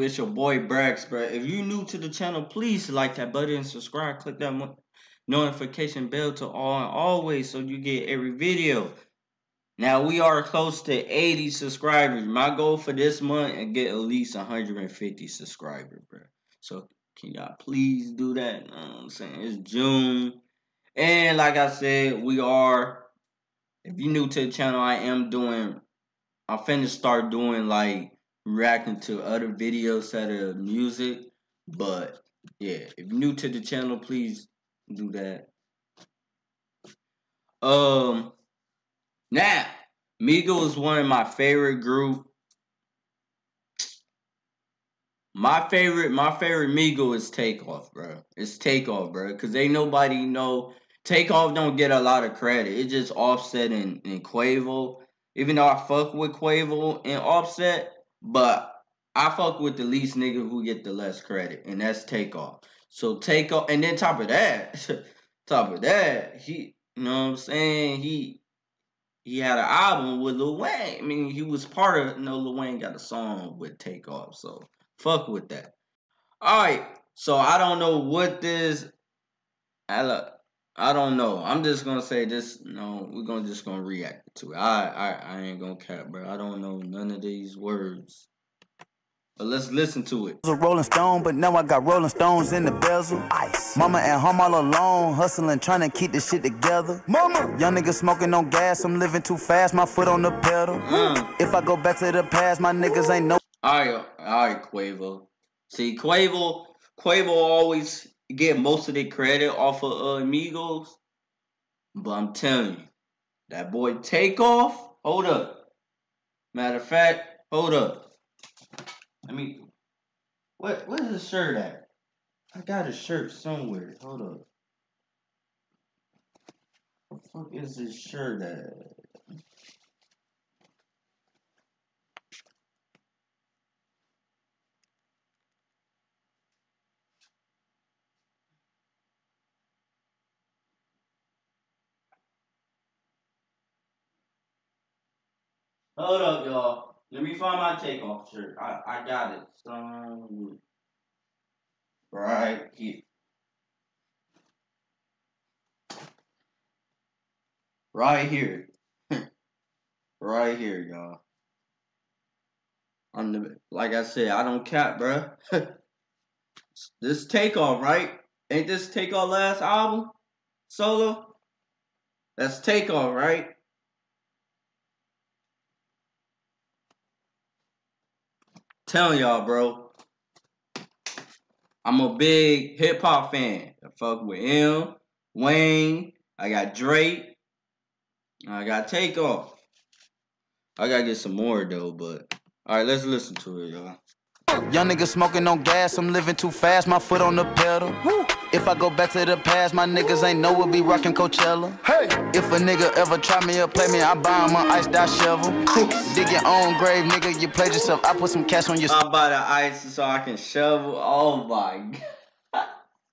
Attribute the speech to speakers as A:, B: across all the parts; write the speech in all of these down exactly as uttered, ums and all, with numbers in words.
A: It's your boy Brax, bro. If you new to the channel, please like that button and subscribe. Click that notification bell to all and always so you get every video. Now we are close to eighty subscribers. My goal for this month is get at least one hundred fifty subscribers, bro. So can y'all please do that? You know what I'm saying? It's June. And like I said, we are, if you're new to the channel, I am doing, I'm finna start doing like reacting to other videos that are music. But yeah, if you're new to the channel, please do that. Um, now, Migos is one of my favorite group. My favorite, my favorite Migos is Takeoff, bro. It's Takeoff, bro. Cause ain't nobody know. Takeoff don't get a lot of credit. It's just Offset and, and Quavo. Even though I fuck with Quavo and Offset, but I fuck with the least nigga who get the less credit, and that's Takeoff. So Takeoff, and then top of that, top of that, he, you know what I'm saying? He he had an album with Lil Wayne. I mean, he was part of. No, Lil Wayne got a song with Takeoff, so fuck with that. All right, so I don't know what this. I look. I don't know. I'm just gonna say this. No, we're gonna just gonna react to it. I, I, I ain't gonna cap, bro. I don't know none of these words. But let's listen to it.
B: I was a Rolling Stone, but now I got Rolling Stones in the bezel. Ice. Mama at home all alone, hustling, trying to keep this shit together. Mama, young nigga smoking on gas. I'm living too fast, my foot on the pedal. Mm. If I go back to the past, my niggas ain't no.
A: All right, all right, Quavo. See, Quavo, Quavo always get most of the credit off of uh, Migos, but I'm telling you, that boy Takeoff, hold up. Matter of fact, hold up. I mean, what what is his shirt at? I got his shirt somewhere. Hold up. What the fuck is his shirt at? Hold up, y'all. Let me find my Takeoff shirt. I, I got it. Some right here. Right here. Right here, y'all. On the, like I said, I don't cap, bruh. This Takeoff, right? Ain't this Takeoff last album? Solo? That's Takeoff, right? Telling y'all, bro. I'm a big hip hop fan. I fuck with him, Wayne. I got Drake. I got Takeoff. I gotta get some more though, but all right, let's listen to it, y'all.
B: Young nigga smoking on gas. I'm living too fast, my foot on the pedal. Woo. If I go back to the past, my niggas ain't know we'll be rocking Coachella. Hey, if a nigga ever try me or play me, I buy him an ice dot shovel. Dig your own grave, nigga. You played yourself. I put some cash on your.
A: I buy the ice so I can shovel. Oh my god.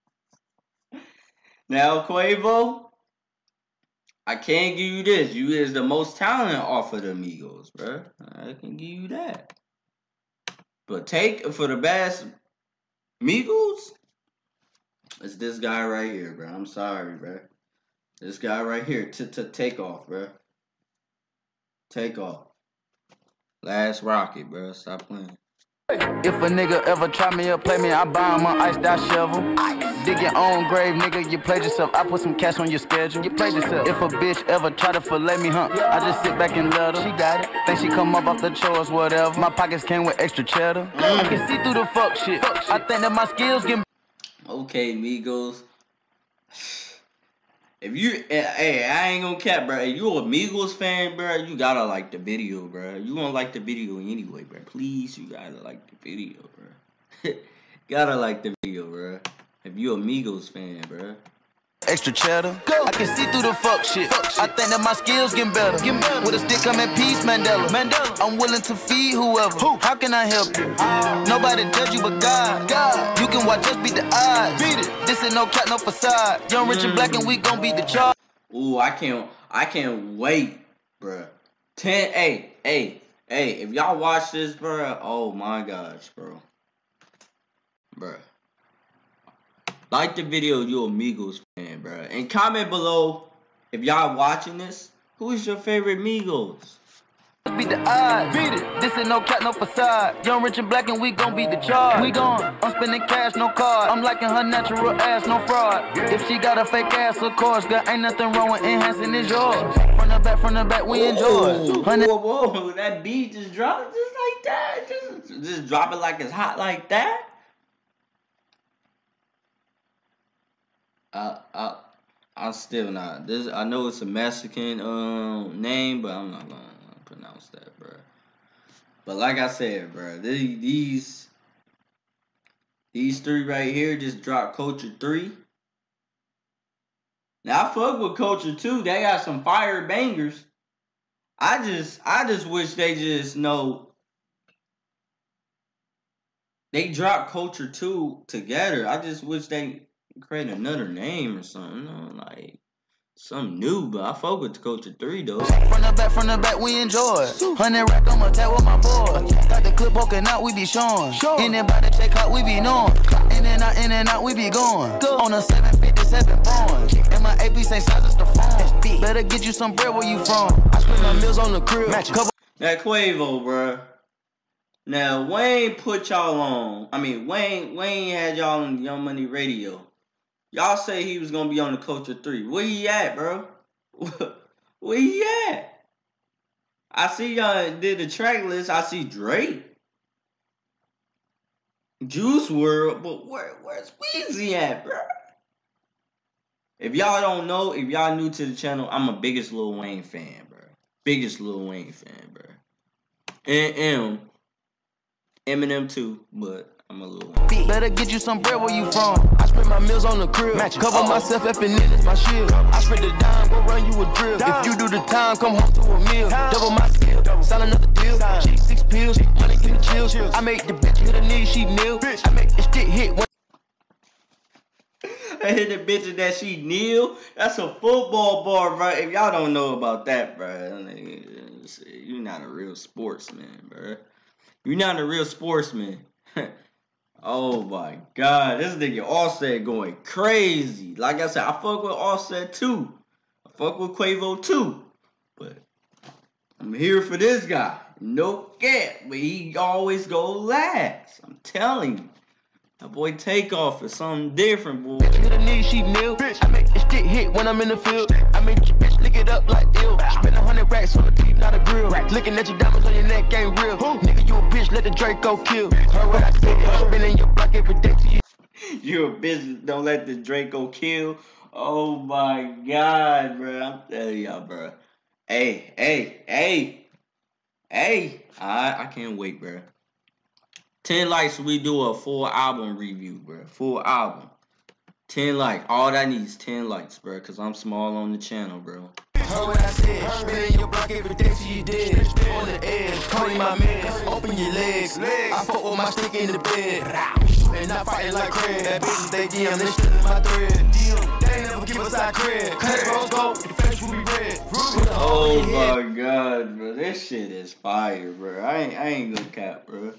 A: Now Quavo, I can't give you this. You is the most talented off of the Migos, bro. I can give you that. But take for the best Migos, it's this guy right here, bro. I'm sorry, bro. This guy right here to to Takeoff, bro. Takeoff. Last rocket, bro. Stop playing.
B: If a nigga ever try me or play me, I buy him an ice dot shovel. Dig your own grave, nigga, you played yourself. I put some cash on your schedule. You played yourself. If a bitch ever try to fillet me, huh? I just sit back and let her. She got it. Think she come up off the chores, whatever. My pockets came with extra cheddar. Mm. I can see through the fuck shit. fuck shit. I think that my skills can.
A: Okay, Migos. If you, hey, I ain't gonna cap, bro. If you a Migos fan, bro, you gotta like the video, bro. You gonna like the video anyway, bro. Please, you gotta like the video, bro. Gotta like the video, bro. If you a Migos fan, bro.
B: Extra cheddar. Go. I can see through the fuck shit. Fuck shit. I think that my skills getting better. Get better. With a stick, I'm at peace, Mandela. Mandela. I'm willing to feed whoever. Who? How can I help you? Uh, Nobody judge you but God. God. You can watch us beat the odds. Beat it. This ain't no cat, no facade. Young, rich, and black, and we gon' beat the charge.
A: Ooh, I can't. I can't wait, bro. Ten. Hey, hey, hey. If y'all watch this, bro. Oh my gosh, bro. bruh. Like the video, you a Migos fan, bruh. And comment below if y'all watching this. Who is your favorite Migos?
B: Beat the odds, beat it. This ain't no cat, no facade. Young, rich, and black, and we gon' beat the charge. We gon' I'm spending cash, no card. I'm liking her natural ass, no fraud. If she got a fake ass, of course, girl, ain't nothing wrong with enhancing is yours. From the back, from the back, we enjoy.
A: Whoa, whoa, whoa, that beat just dropped just like that. Just, just drop it like it's hot like that. I, I, I'm still not. This, I know it's a Mexican um name, but I'm not gonna pronounce that, bro. But like I said, bro, these these these three right here just dropped Culture three. Now I fuck with Culture two. They got some fire bangers. I just I just wish they just know they dropped Culture two together. I just wish they create another name or something, you know, like something new, but I fuck with Culture three though.
B: From the back, from the back, we enjoy. Hundred rack, I'ma tag with my boy. Got the clip poking out, we be showing. Anybody check out, we be knowing. In and out, in and out, we be going. On a seven fifty-seven Boeing. And my A P say size is the phone. Better get you some bread where you from. I spend my meals on the crib.
A: That Quavo, bruh. Now Wayne put y'all on. I mean Wayne Wayne had y'all on Young Money Radio. Y'all say he was gonna be on the Culture three. Where he at, bro? Where he at? I see y'all did the track list. I see Drake, Juice world, but where where's Weezy at, bro? If y'all don't know, if y'all new to the channel, I'm a biggest Lil Wayne fan, bro. Biggest Lil Wayne fan, bro. And M, Eminem too, but I'm a little.
B: Better get you some bread where you from. I spend my meals on the crib. Cover uh -oh. myself up in it, it's my shield. I spend the dime, go run you a drill. Dime. If you do the time, come home to a meal. Time. Double my skill, sign another deal. She six pills, money give me chills. chills. I make the bitch hit her knee, she kneel. Bitch. I make the shit hit when
A: I hit the bitch that she kneel. That's a football bar, bro. If y'all don't know about that, bro, you're not a real sportsman, bro. You're not a real sportsman. Oh my God, this nigga Offset going crazy. Like I said, I fuck with Offset too. I fuck with Quavo too. But I'm here for this guy. No cap, but he always go last. I'm telling you. That boy Takeoff is something different, boy.
B: Hit her knee, she kneel. I make this shit hit when I'm in the field. I make your bitch lick it up like ill. Spend a hundred racks on the teeth, not a grill. Looking at your diamonds on your neck ain't real. Nigga, you a bitch, let the Draco kill. Heard what I said, spinning your block every day to you.
A: You a bitch, don't let the Draco kill. Oh my God, bro. I'm telling y'all, bro. Hey, hey, hey, hey. I, I can't wait, bro. ten likes, we do a full album review, bro. Full album. ten likes. All that needs ten likes, bro. Because I'm small on the channel, bro.
B: Heard what I said. Spinning your block every day till you dead. On the edge. Calling my meds. Open your legs. I fuck with my stick in the bed. And not fighting like Craig. That bitch they D M. They stealing my thread. They ain't never give us our cred. Cut it, rose gold. The face will be red.
A: Oh my God, bro. This shit is fire, bro. I ain't, I ain't gonna cap, bro.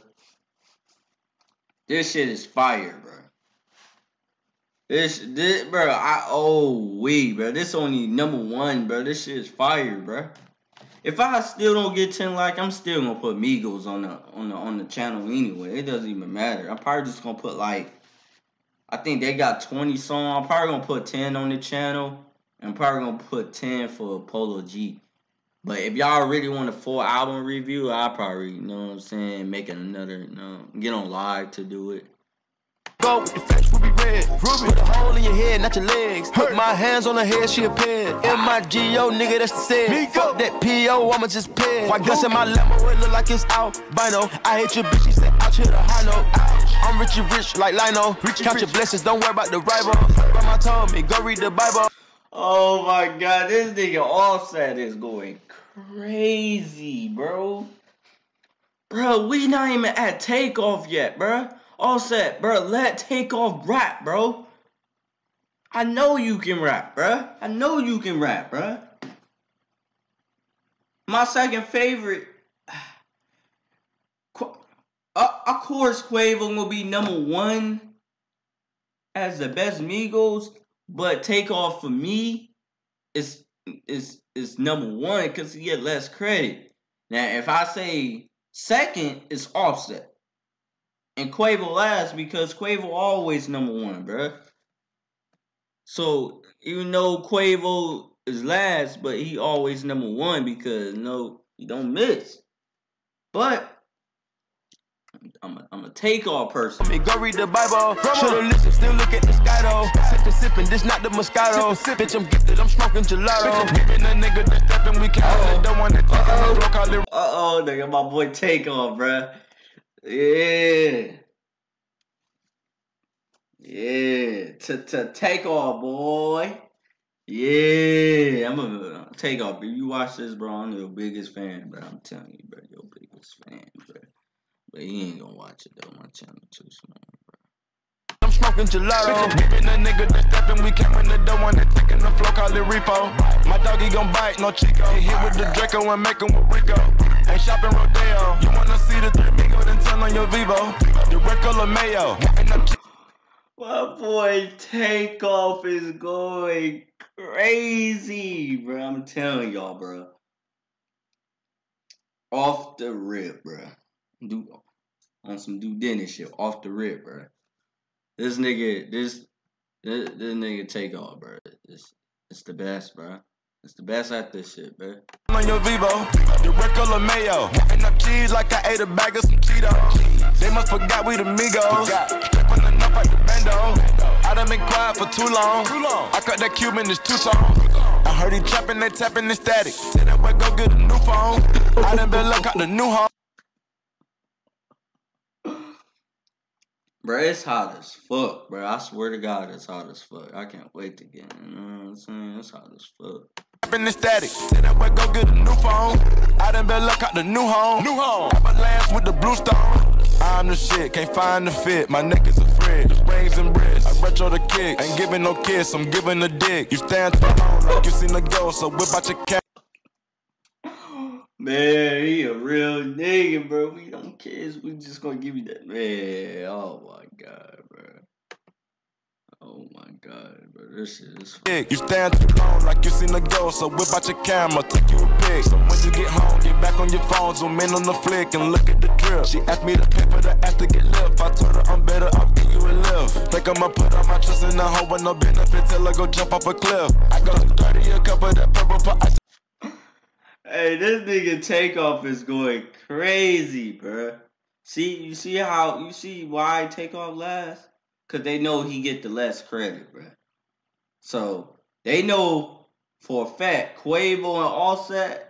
A: This shit is fire, bro. This, this, bro. I oh we, bro. This only number one, bro. This shit is fire, bro. If I still don't get ten likes, I'm still gonna put Migos on the on the on the channel anyway. It doesn't even matter. I'm probably just gonna put like, I think they got twenty songs. I'm probably gonna put ten on the channel. And I'm probably gonna put ten for Polo G. But if y'all really want a full album review, I'll probably, you know what I'm saying, make another, you know, get on live to do it.
B: Go, the face will be red. Ruby. Put a hole in your head, not your legs. Put my hands on her head, she a ped. M I G O, nigga, that's the said. Fuck that P O, I'ma just ped. White guns in my limo, it look like it's albino. I hate your bitch, she said, out here the high note. I'm rich and rich like Lino. Count your blessings, don't worry about the rival. Grandma told me, go read the Bible.
A: Oh my God, this nigga Offset is going crazy, bro. Bro, we not even at Takeoff yet, bro. Offset, bro, let Takeoff rap, bro. I know you can rap, bro. I know you can rap, bro. My second favorite. Uh, of course, Quavo will be number one as the best Migos, but Takeoff for me is is is number one because he get less credit. Now, if I say second, it's Offset. And Quavo last because Quavo always number one, bruh. So even though Quavo is last, but he always number one because no, he don't miss. But I'm a, I'm a Takeoff person.
B: Me go read the Bible. Should've listened, still look at the sky though. Sippin', sippin', this not the Moscato. Bitch, I'm gifted, I'm smoking gelato. Giving a nigga the steppin', we countin'. Don't wanna take a flow, call it.
A: Uh oh, nigga, my boy Takeoff, bruh. Yeah. Yeah. To Takeoff, boy. Yeah. I'm a Takeoff. If you watch this, bro, I'm your biggest fan, bro. I'm telling you, bro, your biggest fan, bro. But he ain't gonna watch it though. My channel too small, bro.
B: I'm smoking gelato. Giving a nigga the steppin', we countin'. Don't wanna take the flow, call it repo. My doggy gon' bite, no Chico. He hit with the Draco and make him with Rico. Ain't shopping Rodeo. You wanna see the three Migos, then turn on your Vivo. The red color mayo.
A: My boy Takeoff is going crazy, bro. I'm telling y'all, bro. Off the rip, bro. Do on some do Dennis shit. Off the rip, bro. This nigga, this this, this nigga Takeoff, bro. It's it's the best, bro. It's the best at this shit, bro.
B: On your Vivo, the red color mayo. Ain't enough cheese like I ate a bag of some Cheetos. They must forgot we the Migos. Straight from the north like the bando. I done been quiet for too long. I cut that Cuban, it's two tone. I heard he trapping, they tapping the static. Said that boy go get a new phone. I done been look out the new home.
A: Bro, it's hot as fuck, bro. I swear to God, it's hot as fuck. I can't wait to get in. You know what I'm saying? It's hot as fuck.
B: In the static, said that boy go get a new phone. I done been look out the new home. New home. Avalanche with the blue stone. I'm the shit, can't find the fit. My neck is afraid. Just rings and bricks. I retro the kick. Ain't giving no kiss, I'm giving a dick. You stand too long like you seen the ghost, so whip out your cat.
A: Man, he a real nigga, bro. We don't kiss. We just gonna give you that. Man, oh my God, bro. Oh my God, bro. This shit is fun.
B: You stand too long like you seen the ghost, so whip out your camera, take you a pic. So when you get home, get back on your phone, zoom in on the flick and look at the drip. She asked me to pay for the ass to get lift. I told her I'm better off give you a lift. Think I'ma put all my trust in the hoe with no benefit till I go jump off a cliff. I go to thirty a cup of that purple for ice.
A: Hey, this nigga Takeoff is going crazy, bro. See, you see how, you see why Takeoff last? Cause they know he get the less credit, bro. So they know for a fact Quavo and Offset,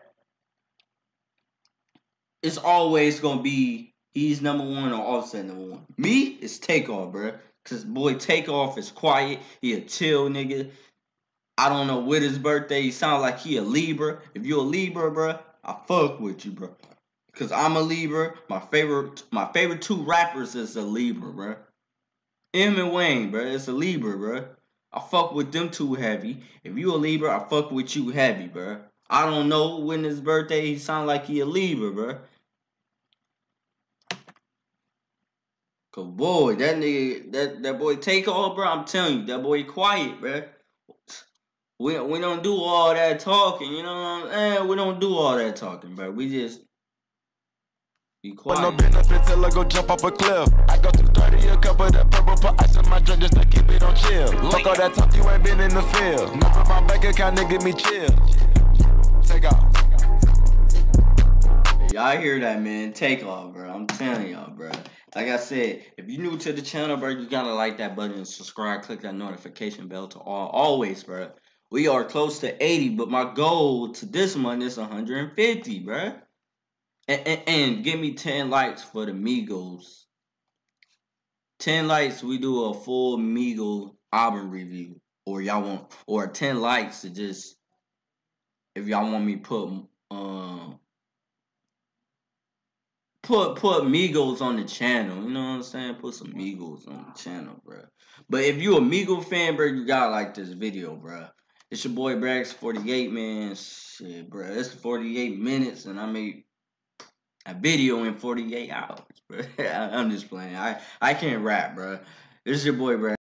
A: it's always gonna be he's number one or Offset number one. Me, it's Takeoff, bro. Cause boy Takeoff is quiet. He a chill nigga. I don't know what his birthday. He sound like he a Libra. If you a Libra, bro, I fuck with you, bro. Cause I'm a Libra. My favorite, my favorite two rappers is a Libra, bro. M and Wayne, bro. It's a Libra, bro. I fuck with them two heavy. If you a Libra, I fuck with you heavy, bro. I don't know when his birthday. He sound like he a Libra, bro. Cause boy, that nigga, that that boy Takeoff, bro. I'm telling you, that boy quiet, bro. We, we don't do all that talking, you know what I'm saying? We don't do all that talking, bro. We just be quiet.
B: No benefit till I go jump off a cliff. I go to thirty a cup of that purple, put ice in my drink just to keep it on chill. Fuck all that talk, you ain't been in the field. Nothing in my bank account, nigga, me chill. Take off.
A: Y'all hear that, man? Takeoff, bro. I'm telling y'all, bro. Like I said, if you're new to the channel, bro, you gotta like that button and subscribe. Click that notification bell to all. Always, bro. We are close to eighty, but my goal to this month is one hundred fifty, bruh. And, and, and give me ten likes for the Migos. ten likes, we do a full Migos album review. Or y'all want, or ten likes to just, if y'all want me to put, um, put, put Migos on the channel. You know what I'm saying? Put some Migos on the channel, bruh. But if you a Migos fan, bro, you gotta like this video, bruh. It's your boy Brax forty-eight, man. Shit, bro. It's forty-eight minutes, and I made a video in forty-eight hours, bro. I'm just playing. I I can't rap, bro. This is your boy, bro.